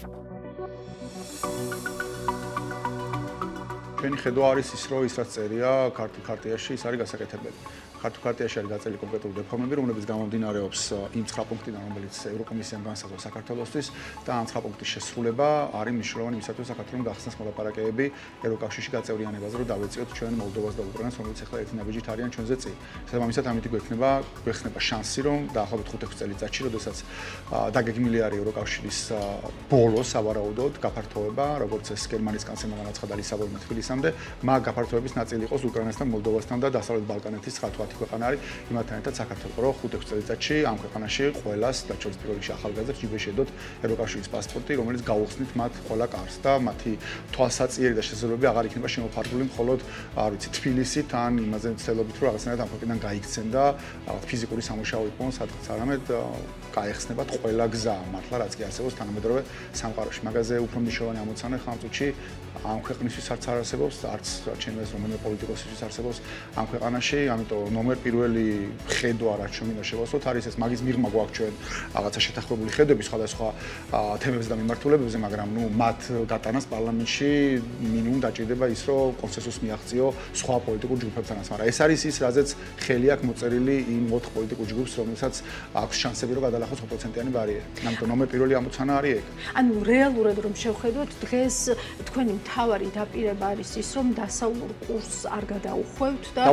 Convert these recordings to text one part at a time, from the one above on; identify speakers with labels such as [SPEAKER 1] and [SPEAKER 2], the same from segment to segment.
[SPEAKER 1] ჩვენი ხედვა არის ის, რომ ის რაც წერია ქართულ ქარტიაში, ის არის გასაკეთებელი. ქართულ ქარტიაში არის გაწეული კონკრეტული რეფორმები, რომლებიც გამომდინარეობს იმ 9 პუნქტიდან, რომელიც ევროკომისიამ განსაზღვრა საქართველოსთვის და ამ 9 პუნქტის შესრულება არის მნიშვნელოვანი იმისათვის, საქართველოს გახსნას მოლაპარაკებები ევროკავშირში გაწევრიანებაზე, რომ დავეციოთ ჩვენ მოლდოვას და უკრაინას, რომელიც ახლა ერთი ნაბიჯით არიან ჩვენზე წინ. შესაბამისად, ამით გვექნება შანსი, რომ დაახლოებით 5-6 წელიწადში, როდესაც დაგეგმილი არის ევროკავშირის ბოლოს სავარაუდოდ გაფართოება, როგორც ეს გერმანიის კანცლერმა განაცხადა ლისაბონში თბილისამდე, მაგ გაფართოების ნაწილი იყოს უკრაინასთან, მოლდოვასთან და დასავლეთ ბალკანეთის 9 ქვეყანა არის იმათთან ერთად საქართველოს, რომ 5-6 წელიწადში ამ ქვეყანაში ყველას და ჩვენს პირველ რიგში ახალგაზრდებს ჯიბეში შედოთ ევროკავშირის პასპორტი, რომელიც გაუხსნით მათ ყველა კარს და მათი თვალსაჩინო და შესაძლებლობები აღარ იქნება შემოფარგლული მხოლოდ, არ ვიცი, თბილისით ან იმაზე ცდილობით, რომ რაღაცნაირად ამ ქვეყნიდან გაიქცენ და რაღაც ფიზიკური სამუშაო იყოს, სადღაც არამედ გაეხსნებათ ყველა გზა, მართლა რაც კი არსებობს თანამედროვე სამყაროში. მაგაზე უფრო მნიშვნელოვანი ამოცანა ხა ამ წუთში ამ ქვეყნისთვის არც არ არსებობს, არც ჩემს რომელიმე პოლიტიკოსისთვის არსებობს ამ ქვეყანაში, ამიტომ ნომერ პირველი ხედვა რაც ჩვენ შევასრულოთ არის ეს მაგის მიღმა გვაქვს ჩვენ რაღაცა შეთანხმებული ხედვები სხვადასხვა თემებზე და მიმართულებებზე, მაგრამ ნუ მათ გატანას პარლამენტში მინიმუმ დაჭირდება ის, რომ კონსენსუსს მიაღწიო სხვა პოლიტიკურ ჯგუფებთანაც, მაგრამ ეს არის ის, რაზეც ხელი აქვს მოწერილი იმ 4 პოლიტიკურ ჯგუფს, რომელსაც აქვს შანსები, რომ გადალახოს 5%-იანი ბარიერი. ამიტომ ნომერ პირველი ამოცანა არის ეგ.
[SPEAKER 2] ანუ რეალურად რომ შევხედოთ, დღეს თქვენი მთავარი დაპირება არის ის, რომ დასავლურ კურსს არ გადაუხვევთ და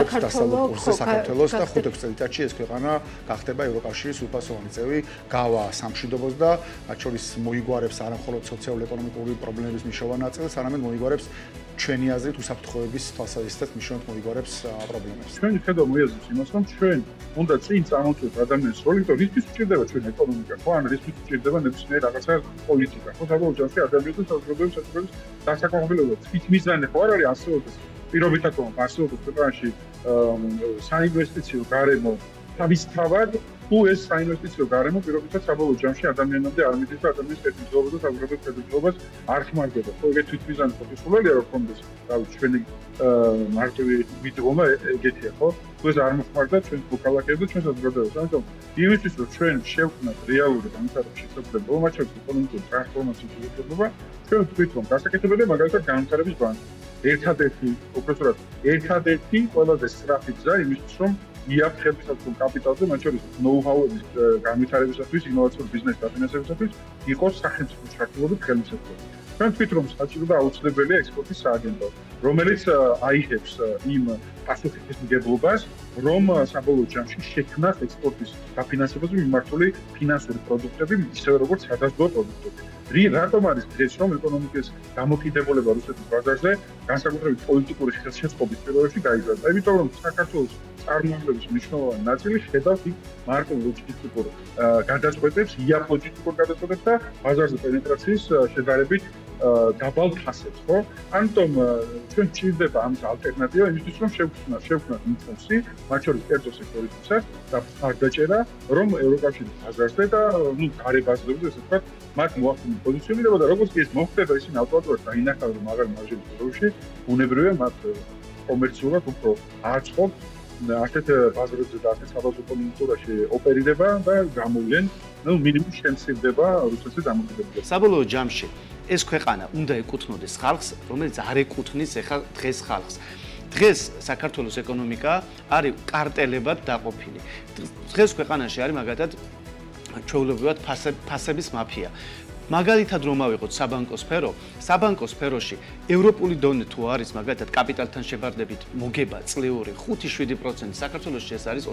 [SPEAKER 2] საქართველოს
[SPEAKER 1] და 5 წელიწადში ეს ქვეყანა გახდება ევროკავშირის უფასოვანი წევრი, გავა სამშვიდობოს და მათ შორის მოიგوارებს არა მხოლოდ სოციალურ-ეკონომიკური პრობლემების მნიშვნელოვან ნაწილს, არამედ მოიგوارებს ჩვენი აზრით უსაფრთხოების თვალსაზრისით მნიშვნელოვნად მოიგوارებს პრობლემებს.
[SPEAKER 3] ჩვენი ხედვა მოიაზრებს იმას, რომ ჩვენ უნდა წინ წამოვწევთ ადამიანის როლი, იმიტომ რისთვის უჭირდება ჩვენ ეკონომიკა, ხო, ან რისთვის უჭირდება ნებისმიერ რაღაცა პოლიტიკა, ხო, საბოლოო ჯამში ადამიანის საზოგადოების საზოგადოების დასაკმაყოფილებლად თვითმიზანი ხო არ არის არსებობს პირობითად რომ არსებობს ქვეყანაში საინვესტიციო გარემო თავისთავად თუ ეს საინვესტიციო გარემო პირობითად საბოლოო ჯამში ადამიანამდე არ მიდის და ადამიანის კეთილდღეობას და საზოგადოების კეთილდღეობას არ ხმარდება. ხო, ეგ თვითმიზანი ხო სულელია რომ კონდეს, რავი, ჩვენი მარტივი მიდგომა ეგეთია, ხო? თუ ეს არ მოხმარდა ჩვენ მოქალაქეებს და ჩვენ საზოგადოებას. ამიტომ იმისთვის რომ ჩვენ შევქმნათ რეალური განვითარების შესაძლებლობა, მათ შორის ეკონომიკური ტრანსფორმაციის შესაძლებლობა, ჩვენ ვთქვით რომ გასაკეთებელია მაგალითად განვითარების ბანკი. ერთადერთი ყველაზე სწრაფი გზა იმისთვის რომ იაფხებისათვის კაპიტალზე, მათ შორის ნოუ-ჰაუების განვითარებისათვის, ინოვაციური ბიზნესის დაფინანსებისათვის იყოს სახელმწიფო ჩართულობით ხელმისაწვდომი. ჩვენ ვთქვით რომ საჭირო და აუცილებელია ექსპორტის სააგენტო, რომელიც აიღებს იმ პასუხისმგებლობას, რომ საბოლოო ჯამში შექმნას ექსპორტის დაფინანსებაზე მიმართული ფინანსური პროდუქტები, ისევე როგორც სადაზღვევო პროდუქტები. რატომ არის დღეს რომ ეკონომიკის დამოკიდებულება რუსეთის ბაზარზე განსაკუთრებით პოლიტიკური ხელშეწყობის პირობებში გაიზარდა? იმიტომ რომ საქართველოს წარმოებლების მნიშვნელოვანი ნაწილი ხედავს იქ მარტო ლოჯისტიკურ გადაწყვეტებს, იაფ ლოჯისტიკურ გადაწყვეტებს და ბაზარზე პენეტრაციის შედარებით დაბალ ფასებს, ხო? ამიტომ ჩვენ გვჭირდება ამის ალტერნატივა იმისთვის, რომ შევქმნათ ინფლაცია, მათ შორის კერძო სექტორისთვისაც და მხარდაჭერა, რომ ევროკავშირის ბაზარზე და ნუ გარე ბაზრებზე, ესე ვთქვათ, მათ მოახდინონ პოზიციონირება და როგორც კი ეს მოხდება, ისინი ავტომატურად დაინახავენ მაგარი მარჟების პროდუქტში, უნებრივია მათ კომერციულად უფრო აწყობთ ასეთ ბაზრებზე და ასეთ საბაზრო კონjunქტურაში ოპერირება და გამოვლენ, ნუ მინიმუმ შემცირდება რუსეთის დამოკიდებულება.
[SPEAKER 4] საბოლოო ჯამში ეს ქვეყანა უნდა ეკუთვნოდეს ხალხს, რომელიც არ ეკუთვნის ახლა დღეს ხალხს. დღეს საქართველოს ეკონომიკა არის კარტელებად დაყოფილი. დღეს ქვეყანაში არის მაგალითად ჩვეულებრივად ფასების მაფია. მაგალითად რომ ავიღოთ საბანკო სფერო, საბანკო სფეროში ევროპული დონე თუ არის მაგალითად კაპიტალთან შებარდებით მოგება წლიური 5-7%, საქართველოში ეს არის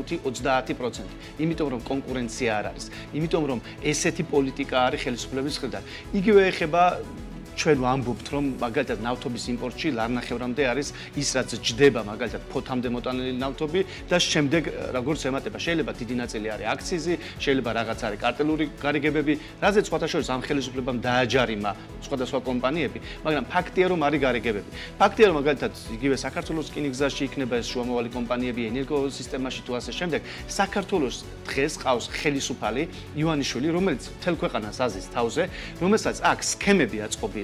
[SPEAKER 4] 25-30%. იმიტომ რომ კონკურენცია არ არის, იმიტომ რომ ესეთი პოლიტიკა არის ხელისუფლების მხრიდან. იგივე ეხება ჩვენ ვამბობთ რომ მაგალითად ნავთობის იმპორტში ლარნახევრამდე არის ის რაც ჯდება მაგალითად ფოთამდე მოტანილი ნავთობი და შემდეგ როგორც ემატება შეიძლება დიდი ნაწილი არის აქციზი, შეიძლება რაღაც არის კარტელური გარიგებები, რაზეც სხვათა შორის ამ ხელისუფლებამ დააჯარიმა სხვადასხვა კომპანიები, მაგრამ ფაქტია რომ არის გარიგებები. ფაქტია რომ მაგალითად იგივე საქართველოს რკინიგზაში იქნება ეს შუამავალი კომპანიები ენერგოსისტემაში თუ ასე შემდეგ. საქართველოს დღეს ყავს ხელისუფალი ივანიშვილი, რომელიც მთელ ქვეყანას აზის თავზე, რომელსაც აქვს სქემები აწყობილი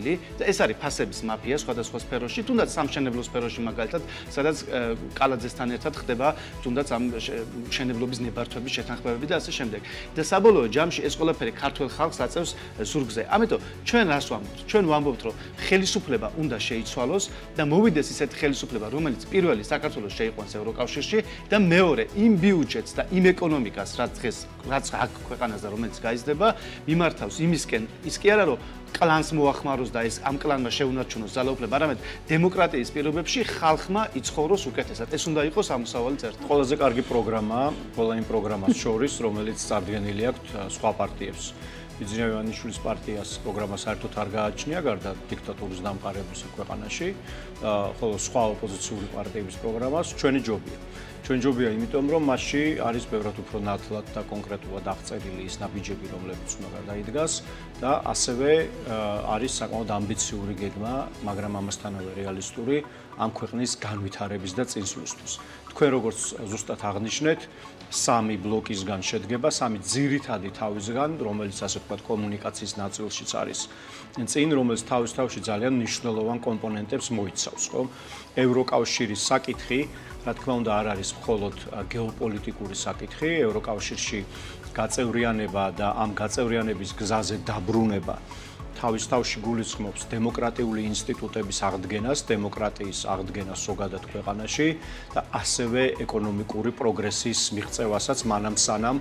[SPEAKER 4] მოწყობილი და ეს არის ფასების მაფია სხვადასხვა სფეროში, თუნდაც სამშენებლო სფეროში მაგალითად, სადაც კალაძესთან ერთად ხდება თუნდაც ამ მშენებლობის ნებართვების შეთანხმებები და ასე შემდეგ. და საბოლოო ჯამში ეს ყველაფერი ქართულ ხალხს აწევს ზურგზე. ამიტომ ჩვენ რას ვამბობთ? ჩვენ ვამბობთ, რომ ხელისუფლება უნდა შეიცვალოს და მოვიდეს ისეთი ხელისუფლება, რომელიც პირველი საქართველოს შეიყვანს ევროკავშირში და მეორე იმ ბიუჯეტს და იმ ეკონომიკას, რაც აქ ქვეყანას და რომელიც გაიზრდება, მიმართავს იმისკენ, ის კი არა რომ კლანს მოახმაროს და ეს ამ კლანმა შეუნარჩუნოს ძალაუფლება, არამედ დემოკრატიის პირობებში ხალხმა იცხოვროს უკეთესად. ეს უნდა იყოს ამოსავალი წერტილი.
[SPEAKER 5] ყველაზე კარგი პროგრამა, ყველა იმ პროგრამას შორის, რომელიც წარდგენილი აქვს სხვა პარტიებს. ბიძინა ივანიშვილის პარტიას პროგრამა საერთოდ არ გააჩნია, გარდა დიქტატურის დამყარებისა ქვეყანაში, ხოლო სხვა ოპოზიციური პარტიების პროგრამას ჩვენი ჯობია. ჩვენი ჯობია, იმიტომ რომ მასში არის ბევრად უფრო ნათლად და კონკრეტულად აღწერილი ის ნაბიჯები, რომლებიც უნდა გადაიდგას და ასევე არის საკმაოდ ამბიციური გეგმა, მაგრამ ამასთანავე რეალისტური ამ ქვეყნის განვითარების და წინსვლისთვის. თქვენ როგორც ზუსტად აღნიშნეთ, სამი ბლოკისგან შედგება, სამი ძირითადი თავისგან, რომელიც ასე ვთქვათ კომუნიკაციის ნაწილშიც არის წინ, რომელიც თავის თავში ძალიან მნიშვნელოვან კომპონენტებს მოიცავს, ხო? ევროკავშირის საკითხი, რა თქმა უნდა, არ არის მხოლოდ გეოპოლიტიკური საკითხი, ევროკავშირში გაწევრიანება და ამ გაწევრიანების გზაზე დაბრუნება თავის თავში გულისხმობს დემოკრატიული ინსტიტუტების აღდგენას, დემოკრატიის აღდგენას ზოგადად ქვეყანაში და ასევე ეკონომიკური პროგრესის მიღწევასაც მანამ სანამ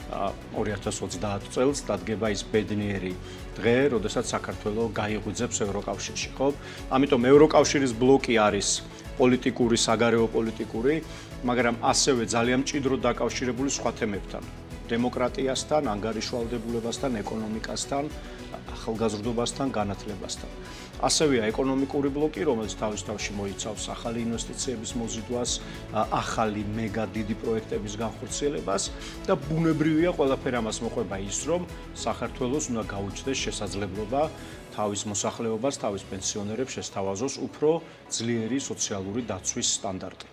[SPEAKER 5] 2030 წელს დადგება ის ბედნიერი დღე, როდესაც საქართველო გაიღვიძებს ევროკავშირში, ხო? ამიტომ ევროკავშირის ბლოკი არის პოლიტიკური, საგარეო პოლიტიკური, მაგრამ ასევე ძალიან მჭიდროდ დაკავშირებული სხვა თემებთან. დემოკრატიასთან, ანგარიშვალდებულებასთან, ეკონომიკასთან, ახალგაზრდობასთან, განათლებასთან. ასევეა ეკონომიკური ბლოკი, რომელიც თავის თავში მოიცავს ახალი ინვესტიციების მოზიდვას, ახალი მეგა დიდი პროექტების განხორციელებას და ბუნებრივია ყველაფერ ამას მოყვება ის, რომ საქართველოს უნდა გაუჩნდეს შესაძლებლობა თავის მოსახლეობას, თავის პენსიონერებს შესთავაზოს უფრო ძლიერი სოციალური დაცვის სტანდარტი.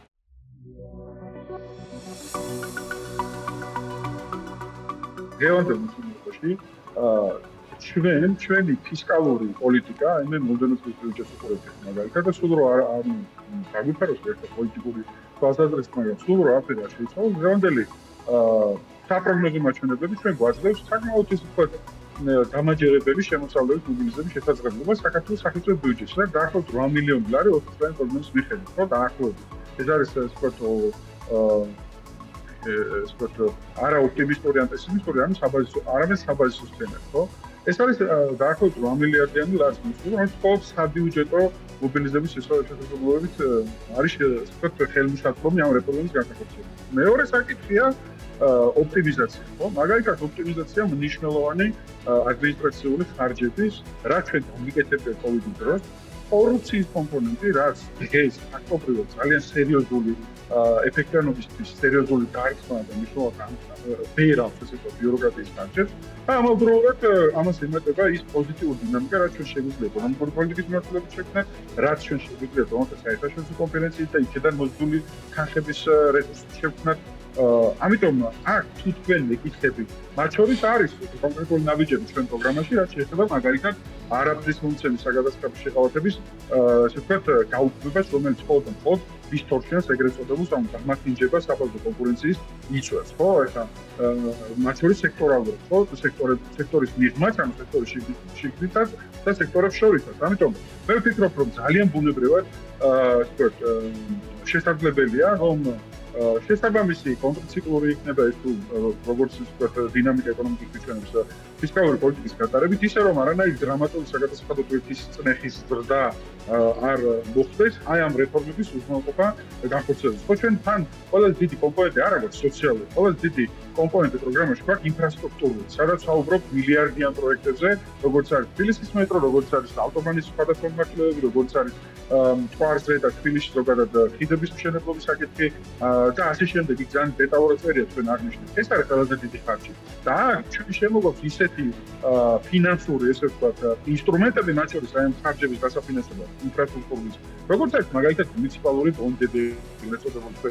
[SPEAKER 3] დღევანდელ მსოფლიოში ჩვენი ფისკალური პოლიტიკა, მე მომდენო წლის ბიუჯეტს უყურებთ მაგალითად და სულ რომ არ დაგვიფაროს ერთ პოლიტიკური თვალსაზრისით, მაგრამ სულ რომ არაფერი არ შეიცვალოს, დღევანდელი საპროგნოზო მაჩვენებლები ჩვენ გვაძლევს საკმაოდ ის ვთქვათ დამაჯერებელი შემოსავლების მობილიზების შესაძლებლობა საქართველოს სახელმწიფო ბიუჯეტში და დაახლოებით 8 მილიონი დოლარი 4 წლიანი პროგნოზის მიხედვით, ხო, დაახლოებით. ეს არის ვთქვათ არა ოპტიმისტური ან პესიმისტური, არამედ საბაზისო სცენარი, ხო? ეს არის დაახლოებით 8 მილიარდიანი რაც მისულს, რომ მხოლოდ საბიუჯეტო მობილიზების შესაძლებლობებით არის ვთქვათ ხელმისაწვდომი ამ რეფორმის განხორციელება. მეორე საკითხია ოპტიმიზაცია, ხო? მაგალითად ოპტიმიზაცია მნიშვნელოვანი ადმინისტრაციული ხარჯების, რაც ჩვენ გამიკეთებდა COVID-ის დროს, კორუფციის კომპონენტი, რაც დღეს ფაქტობრივად ძალიან სერიოზული ეფექტიანობისთვის სერიოზული დარწმუნა და მნიშვნელოვანი ბერავს ესე ვთქვათ ბიუროკრატიის ხარჯებს. და ამავდროულად ამას ემატება ის პოზიტიური დინამიკა, რაც ჩვენ შეგვიძლია ეკონომიკური პოლიტიკის მიმართულებით შექმნა, რაც ჩვენ შეგვიძლია თუნდაც საერთაშორისო კონფერენციით და იქიდან მოზიდული თანხების რესურსით შევქმნათ. ამიტომ აქ თუ თქვენ მეკითხებით, მათ შორის არის კონკრეტული ნაბიჯები ჩვენ პროგრამაში, რაც შეეხება მაგალითად არაბეთის მომცემი საგადასახადო შეყავათების ასე ვთქვათ გაუქმებას, რომელიც მხოლოდ დისტორსიონს ეგრეთ წოდებულს ამ დამატინჯება საბაზრო კონკურენციის იწვევს, ხო? ეხლა მათ შორის სექტორალურად, ხო? სექტორის მიღმაც, ანუ სექტორის შიგნითაც და სექტორებს შორისაც. ამიტომ მე ვფიქრობ, რომ ძალიან ბუნებრივად ასე ვთქვათ შესაძლებელია, რომ შესაბამისი კონტრციკლური იქნება ეს თუ როგორც ვთქვათ დინამიკა ეკონომიკის მიჩვენებს ფისკალური პოლიტიკის გატარებით, ისე რომ არანაირი დრამატული საგადასახადო ტვირთის წნეხის ზრდა არ მოხდეს აი ამ რეფორმების უზრუნველყოფა განხორციელებას. ხო, ჩვენ თან ყველაზე დიდი კომპონენტი არ აქვს სოციალური, ყველაზე დიდი კომპონენტი პროგრამაში გვაქვს ინფრასტრუქტურული, სადაც ვაუბრობთ მილიარდიან პროექტებზე, როგორც არის თბილისის მეტრო, როგორც არის ავტობანის სხვადასხვა მიმართულებები, როგორც არის მტკვარზე და თბილისში ზოგადად ხიდების მშენებლობის საკითხი და ასე შემდეგ. იქ ძალიან დეტალურად წერია თქვენ აღნიშნეთ. ეს არის ყველაზე დიდი ხარჯი. და ჩვენ შემოგვაქვს ისეთი ფინანსური, ესე ვთქვათ, ინსტრუმენტები, მათ შორის აი ამ ხარჯების დასაფინანსებლად ინფრასტრუქტურის, როგორც არის მაგალითად მუნიციპალური ბონდები, მეწოდებული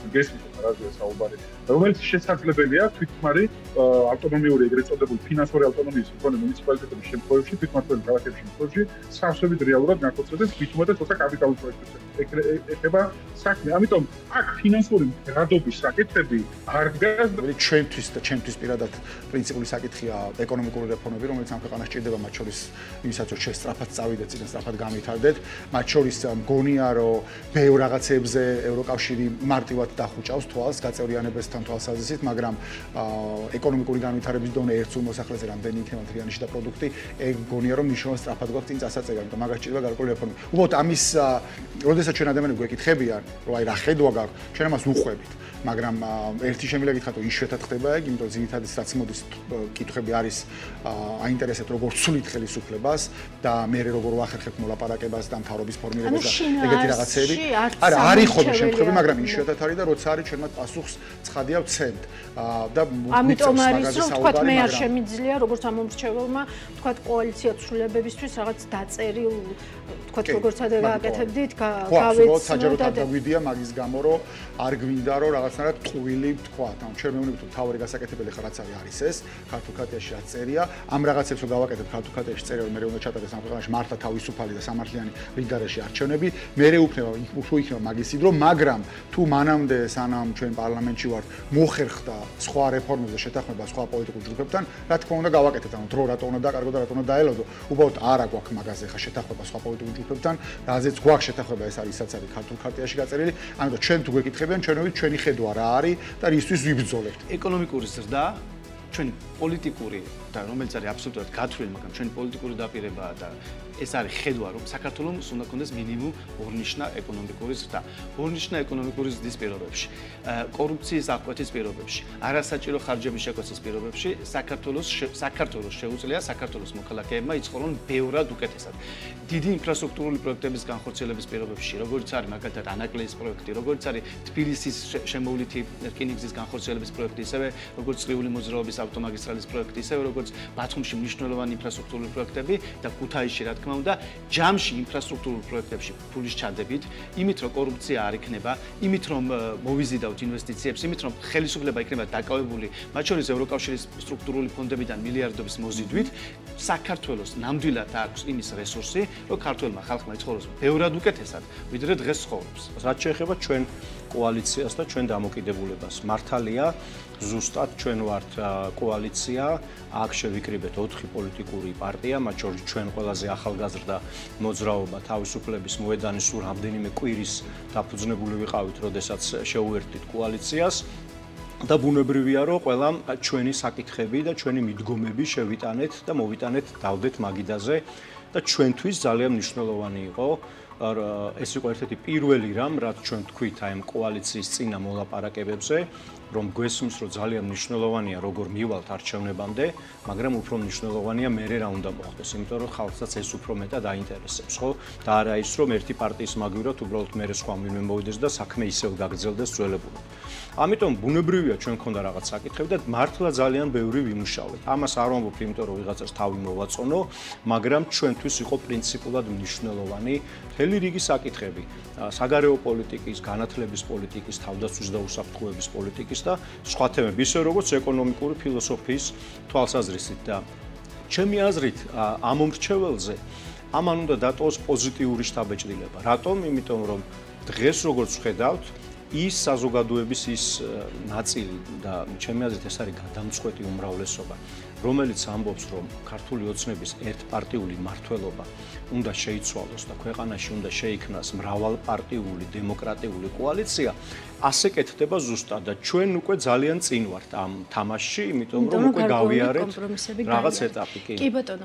[SPEAKER 3] გესმის რაზეა საუბარი, რომელიც შესაძლებელია თვითმარი ავტონომიური ეგრეთ წოდებული ფინანსური ავტონომიის მქონე მუნიციპალიტეტების შემთხვევაში, თვითმმართველი ქალაქების შემთხვევაში სახსრებით რეალურად განხორციელებს თვითმოდი ცოტა კაპიტალურ პროექტებს ეხება საქმე. ამიტომ აქ ფინანსური მდგრადობის საკითხები არ დგას.
[SPEAKER 1] ჩვენთვის და ჩემთვის პირადად პრინციპული საკითხია ეკონომიკური რეფორმები, რომელიც ამ ქვეყანას ჭირდება, მათ შორის იმისაც რომ შესწრაფად წავიდეთ, წინ სწრაფად გამვითარდეთ, მათ შორის მგონია რომ ბევრ რაღაცებზე ევროკავშირი მარტივად დახუჭავს თვალს გაწევრიანებასთან თვალსაზრისით, მაგრამ ეკონომიკური განვითარების დონე ერთ მოსახლეზე რამდენი იქნება მთლიანი შიდა პროდუქტი, ეგ მგონია რომ მნიშვნელოვნად სწრაფად გვაქვს წინ წასაწევი, ამიტომ მაგას ჭირდება გარკვეული რეფორმი. უბრალოდ ამის როდესაც ჩვენ ადამიანები გვეკითხებიან, რომ აი რა ხედვა გაქვს, ჩვენ ამას უყვებით. მაგრამ ერთი შემიძლია გითხრათ, რომ იშვიათად ხდება ეგ, იმიტომ ძირითადად რაც მოდის კითხვები არის აინტერესებთ როგორ ვცვლით ხელისუფლებას და მე როგორ ვახერხებთ მოლაპარაკებას და მთავრობის ფორმირებას და ეგეთი რაღაცები. არა, არის ხოლმე შემთხვევები, მაგრამ იშვიათად არის და როცა არის ჩვენ მათ პასუხს ცხადია ვცემთ. და
[SPEAKER 2] ამიტომ არის რომ თქვათ მე არ შემიძლია როგორც ამომრჩეველმა თქვათ კოალიცია ცვლილებებისთვის რაღაც დაწერილ თქვათ როგორც ადრე გააკეთებდით გავეცნოთ
[SPEAKER 1] საჯაროდ არ დაგვიდია მაგის გამო რომ არ გვინდა რომ რაღაცნაირად ტყუილი ვთქვათ. ანუ ჩვენ მეუბნებით რომ თავი გასაკეთებელი ხარ რაც არის ეს ქართულ ქარტიაში რაც წერია ამ რაღაცებს რომ გავაკეთებ ქართულ ქარტიაში წერია რომ მე უნდა ჩატარდეს ამ ქვეყანაში მართლა თავისუფალი და სამართლიანი რიგგარეშე არჩევნები მე იქნება მაგის სიდრო მაგრამ თუ მანამდე სანამ ჩვენ პარლამენტში ვართ მოხერხდა სხვა რეფორმებზე შეთანხმება სხვა პოლიტიკურ ჯგუფებთან რა თქმა უნდა გავაკეთეთ ანუ დრო რატო უნდა დაკარგო და რატო უნდა დაელოდო უბრალოდ არა გვაქვს მაგაზე ხა შეთანხმება სხვა პოლიტიკურ ჯგუფებთან რაზეც გვაქვს შეთანხმება ეს არის ისაც არის ქართულ ქარტიაში გაწერილი ანუ ჩვენ თუ გვეკითხებიან ჩვენი ხედვა რა არის და რისთვის ვიბრძოლებთ
[SPEAKER 4] ეკონომიკური ზრდა ჩვენი პოლიტიკური და რომელიც არის აბსოლუტურად გათვლილი მაგრამ ჩვენი პოლიტიკური დაპირებაა და ეს არის ხედვა რომ საქართველოს უნდა კონდეს მინიმუმ ორნიშნა ეკონომიკური ზრდა ორნიშნა ეკონომიკური ზრდის პირობებში კორუფციის აღკვეთის პირობებში არასაჭირო ხარჯების შეკვეთის პირობებში საქართველოს შეუძლია საქართველოს მოქალაქეებმა იცხოვრონ ბევრად უკეთესად დიდი ინფრასტრუქტურული პროექტების განხორციელების პირობებში როგორც არის მაგალითად ანაკლიის პროექტი როგორც არის თბილისის შემოვლითი რკინიგზის განხორციელების პროექტი ისევე როგორც წრიული მოძრაობის ავტომაგისტრალის პროექტი ისევე როგორც ბათუმში მნიშვნელოვანი ინფრასტრუქტურული პროექტები და ქუთაისში რა თქმა უნდა ჯამში ინფრასტრუქტურულ პროექტებში ფულის ჩადებით, იმით რომ კორუფცია არ იქნება, იმით რომ მოვიზიდავთ ინვესტიციებს, იმით რომ ხელისუფლება იქნება დაკავებული, მათ შორის ევროკავშირის სტრუქტურული ფონდებიდან მილიარდობის მოზიდვით, საქართველოს ნამდვილად აქვს იმის რესურსი, რომ ქართველმა ხალხმა იცხოვროს ბევრად უკეთესად, ვიდრე დღეს ცხოვრობს.
[SPEAKER 5] რაც შეეხება ჩვენ კოალიციას და ჩვენ დამოკიდებულებას, მართალია ზუსტად ჩვენ ვართ კოალიცია, აქ შევიკრიბეთ 4 პოლიტიკური პარტია, მათ შორის ჩვენ ყველაზე ახალგაზრდა მოძრაობა თავისუფლების მოედანი სულ რამდენიმე კვირის დაფუძნებული ვიყავით, როდესაც შევუერთდით კოალიციას და ბუნებრივია, რომ ყველა ჩვენი საკითხები და ჩვენი მიდგომები შევიტანეთ და მოვიტანეთ დავდეთ მაგიდაზე და ჩვენთვის ძალიან მნიშვნელოვანი იყო ეს იყო ერთ-ერთი პირველი რამ, რაც ჩვენ თქვით აი ამ კოალიციის წინა მოლაპარაკებებზე, რომ გვესმის, რომ ძალიან მნიშვნელოვანია როგორ მივალთ არჩევნებამდე, მაგრამ უფრო მნიშვნელოვანია მერე რა უნდა მოხდეს, იმიტომ რომ ხალხსაც ეს უფრო მეტად აინტერესებს, ხო? და არა ის, რომ ერთი პარტიის მაგივრად უბრალოდ მერე სხვა ვინმე მოვიდეს და საქმე ისევ გაგრძელდეს ძველებურად. ამიტომ ბუნებრივია ჩვენ მქონდა რაღაც საკითხები და მართლა ძალიან ბევრი ვიმუშავეთ. ამას არ ვამბობ, იმიტომ რომ ვიღაცას თავი მოვაწონო, მაგრამ ჩვენთვის იყო პრინციპულად მნიშვნელოვანი მთელი რიგი საკითხები, საგარეო პოლიტიკის, განათლების პოლიტიკის, თავდაცვის და უსაფრთხოების პოლიტიკის და სხვა თემები, ისე როგორც ეკონომიკური ფილოსოფიის თვალსაზრისით და ჩემი აზრით ამომრჩეველზე ამან უნდა დატოვოს პოზიტიური შთაბეჭდილება. რატომ? იმიტომ რომ დღეს როგორც ვხედავთ ის საზოგადოების ის ნაწილი და ჩემი აზრით ეს არის გადამწყვეტი უმრავლესობა, რომელიც ამბობს, რომ ქართული ოცნების ერთპარტიული მმართველობა უნდა შეიცვალოს და ქვეყანაში უნდა შეიქმნას მრავალპარტიული დემოკრატიული კოალიცია, ასე კეთდება ზუსტად და ჩვენ უკვე ძალიან წინ ვართ ამ თამაშში, იმიტომ რომ უკვე გავიარეთ რაღაც ეტაპი.
[SPEAKER 2] კი ბატონო.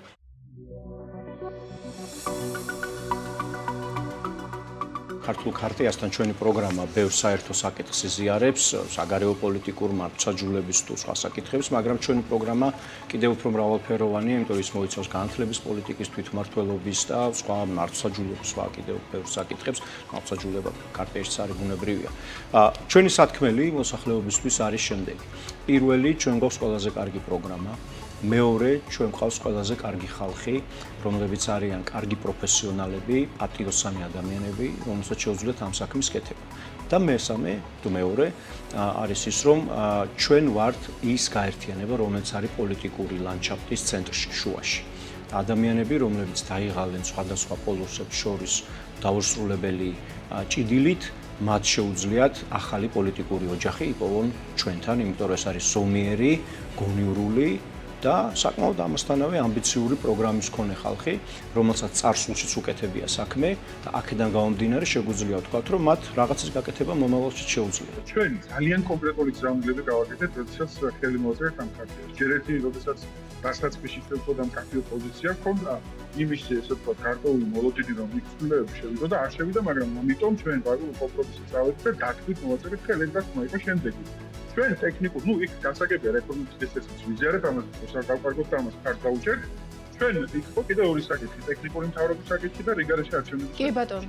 [SPEAKER 5] ქართულ ქარტიასთან ჩვენი პროგრამა ბევრ საერთო საკითხს იზიარებს, საგარეო პოლიტიკურ მართლმსაჯულების თუ სხვა საკითხებს, მაგრამ ჩვენი პროგრამა კიდევ უფრო მრავალფეროვანია, იმიტომ რომ ის მოიცავს განათლების პოლიტიკის, თვითმმართველობის და სხვა მართლმსაჯულების, სხვა კიდევ ბევრ საკითხებს, მართლმსაჯულება ქარტიაში არის ბუნებრივია. ჩვენი სათქმელი მოსახლეობისთვის არის შემდეგი. პირველი, ჩვენ გვაქვს ყველაზე კარგი პროგრამა. მეორე, ჩვენ გვყავს ყველაზე კარგი ხალხი, რომლებიც არიან კარგი პროფესიონალები, პატიოსანი ადამიანები, რომელსაც შეუძლიათ ამ საქმის კეთება. და მესამე, თუ მეორე, არის ის, რომ ჩვენ ვართ ის გაერთიანება, რომელიც არის პოლიტიკური ლანდშაფტის ცენტრში, შუაში. ადამიანები, რომლებიც დაიღალენ სხვადასხვა პოლუსებს შორის დაუსრულებელი ჭიდილით, მათ შეუძლიათ ახალი პოლიტიკური ოჯახი იპოვონ ჩვენთან, იმიტომ რომ ეს არის ზომიერი, გონივრული და საკმაოდ ამასთანავე ამბიციური პროგრამის მქონე ხალხი, რომელსაც წარსულშიც უკეთებია საქმე და აქედან გამომდინარე შეგვიძლია ვთქვათ, რომ მათ რაღაცის გაკეთება მომავალშიც შეუძლიათ.
[SPEAKER 3] ჩვენ ძალიან კონკრეტული გზავნილები გავაკეთეთ, როდესაც ხელი მოაწერეთ ამ ქარტიას. ჯერ ერთი, როდესაც დასაწყისში შეხვდა მკაფიო პოზიცია ჰქონდა, იმის ესე ვთქვათ, გარკვეული მოლოდინი რომ იქ ცვლილებები შევიდა და არ შევიდა, მაგრამ ამიტომ ჩვენ კომპრომისს წავედით და დათქვით მოაწერეთ ხელი და თქმა იყო შემდეგი. ჩვენ ტექნიკურ, იქ გასაგებია რეფორმების წესებიც ვიზიარებ, ამას გავკარგოთ და ამას კარგ დავუჭერთ. ჩვენ იქ ხო კიდე ორი საკითხი, ტექნიკური მთავრობის საკითხი და რიგარეში არჩევნების.
[SPEAKER 2] კი ბატონო.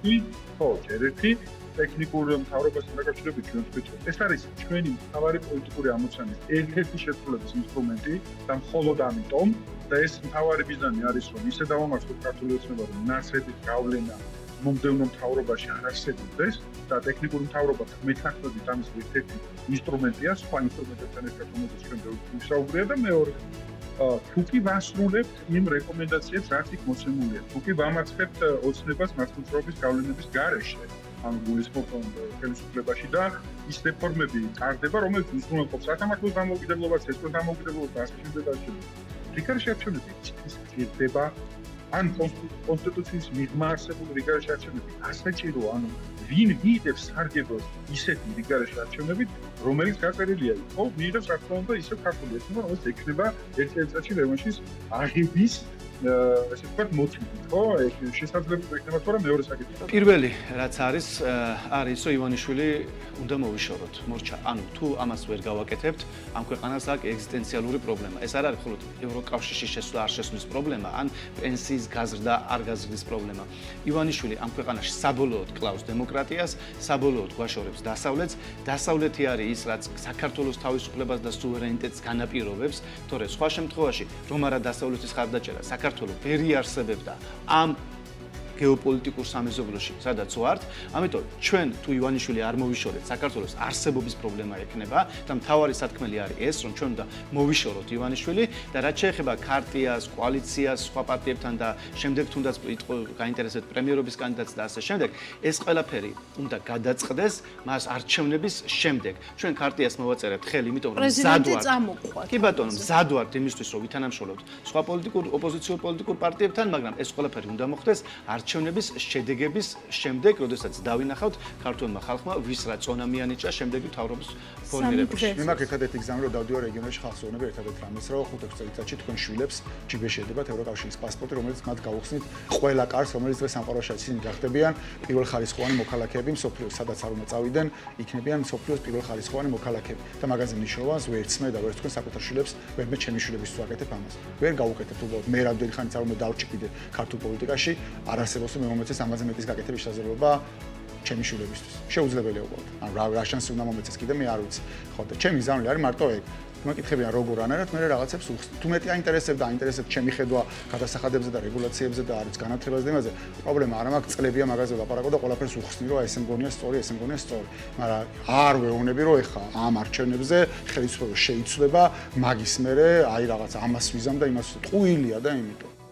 [SPEAKER 3] ჯერეთი ტექნიკურ მთავრობასთან დაკავშირებით ჩვენ ვთქვით, ეს არის ჩვენი მთავარი პოლიტიკური ამოცანის ერთ-ერთი შესრულების ინსტრუმენტი და მხოლოდ ამიტომ და ეს მთავარი ბიზნესი არის, რომ ისე დავამახსოვროთ ქართული ოცნება, რომ ნაცრების გავლენა მომდევნო მთავრობაში არ არსებობდეს და ტექნიკური მთავრობა მე-19 ამის ერთ-ერთი ინსტრუმენტია, სხვა ინსტრუმენტებთან ერთად რომელზეც ჩვენ ვისაუბრია და მეორე თუ კი ვასრულებთ იმ რეკომენდაციებს, რაც იქ მოცემულია, თუ კი ვამარცხებთ ოცნებას მართლმსაჯულების გავლენების გარეშე, ამ გულისხმობ ხელისუფლებაში და ის რეფორმები ტარდება, რომელიც უზრუნველყოფს სათამაშო დამოუკიდებლობას, ცეცხლის დამოუკიდებლობას და ასე შემდეგ. რიგარეში არჩევნები ჭირდება ან კონსტიტუციის მიღმა არსებული რიგარეში არჩევნები ასაჭიროა, ანუ ვინ ვიიდებს სარგებლოს ისეთი რიგარეში არჩევნებით, რომელიც გაწერილია იქ, ხო, მიიღებს რა თქმა უნდა ისევ ქართული ოცნება, რომელიც ექნება ერთ წელიწადში რევანშის აღების ესე ვთქვათ მოტივი, ხო? შესაძლებელი იქნება თორე მეორე საკითხი.
[SPEAKER 4] პირველი რაც არის რომ ივანიშვილი უნდა მოვიშოროთ, მორჩა. ანუ თუ ამას ვერ გავაკეთებთ, ამ ქვეყანას აქვს ეგზისტენციალური პრობლემა. ეს არ არის მხოლოდ ევროკავშირში შესვლა არ შესვლის პრობლემა, ან პენსიის გაზრდა არ გაზრდის პრობლემა. ივანიშვილი ამ ქვეყანაში საბოლოოდ კლავს დემოკრატიას, საბოლოოდ გვაშორებს დასავლეთს. დასავლეთი არის ის, რაც საქართველოს თავისუფლებას და სუვერენიტეტს განაპირობებს, თორე სხვა შემთხვევაში რომ არა დასავლეთის ხარდაჭერა საქართველოს ვერ იარსებებდა ამ გეოპოლიტიკურ სამეზობლოში, სადაც ვართ, ამიტომ ჩვენ თუ ივანიშვილი არ მოვიშორეთ, საქართველოს არსებობის პრობლემა ექნება და მთავარი სათქმელი არის ეს, რომ ჩვენ უნდა მოვიშოროთ ივანიშვილი და რაც შეეხება ქარტიას, კოალიციას, სხვა პარტიებთან და შემდეგ თუნდაც გაინტერესებთ პრემიერობის კანდიდატს და ასე შემდეგ, ეს ყველაფერი უნდა გადაწყდეს მას არჩევნების შემდეგ. ჩვენ ქარტიას მოვაწერებთ ხელი, იმიტომ რომ მზად ვართ. კი ბატონო, მზად ვართ იმისთვის, რომ ვითანამშრომლოთ სხვა ოპოზიციურ პოლიტიკურ პარტიებთან, მაგრამ ეს ყველაფერი უნდა მოხდეს არჩევნების შედეგების შემდეგ, როდესაც დავინახავთ ქართულმა ხალხმა ვის რა წონა მიანიჭა შემდეგი მთავრობის ფორმირებაში.
[SPEAKER 1] მე მაქვს ერთადერთი გზა, რომ დავდივარ რეგიონებში ხალხს ვეუბნები ერთადერთი რამეს, რომ 5-6 წელიწადში თქვენ შვილებს ჯიბეში ედებათ ევროკავშირის პასპორტი, რომელიც მათ გაუხსნით ყველა კარს, რომელიც დღეს სამყაროში ისინი გახდებიან პირველხარისხოვანი მოქალაქეები მსოფლიოს, სადაც არ უნდა წავიდნენ, იქნებიან მსოფლიოს პირველხარისხოვანი მოქალაქეები. და მაგაზე მნიშვნელოვანს ვერც მე და ვერც თქვენ საკუთარ შვილებს, ვერმე ჩემი შვილებისთვის ვაკეთებ ამას. ვერ გავუკეთებთ უბრალოდ მე რამდენი ხანით არ უნდა დავჭი კიდე ქართულ პოლიტიკაში, არ არსებობს მე მომეცეს ამაზე მეტის გაკეთების შესაძლებლობა ჩემი შვილებისთვის. შეუძლებელია უბრალოდ. ან რა შანსი უნდა მომეცეს კიდე მე არ ვიცი. ხო და ჩემი გზავნილი არის მარტო ეგ. მეკითხებიან როგორ ანარად მე რაღაცებს უხსნით. თუ მეტი აინტერესებდა ჩემი ხედვა გადასახადებზე და რეგულაციებზე და არის განათლებაზე და იმაზე, პრობლემა არ მაქვს, წლებია მაგაზე ვლაპარაკო და ყველაფერს უხსნი, რომ ესე მგონია სწორი, ესე მგონია სწორი. მაგრამ არ ვეუბნები, რომ ეხა ამ არჩევნებზე ხელისუფლება შეიცვლება, მაგის მერე აი რაღაც ამას ვიზამ და იმას ტყუილია და იმიტომ